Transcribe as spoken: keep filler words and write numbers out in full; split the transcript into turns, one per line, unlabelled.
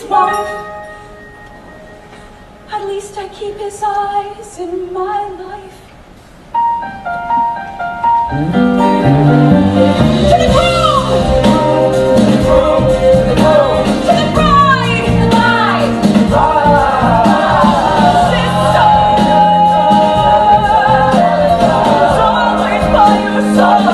wife. At least I keep his eyes in my life. To the groom! To the groom! To the groom! To the bride! To the bride! Sister! Always by your side!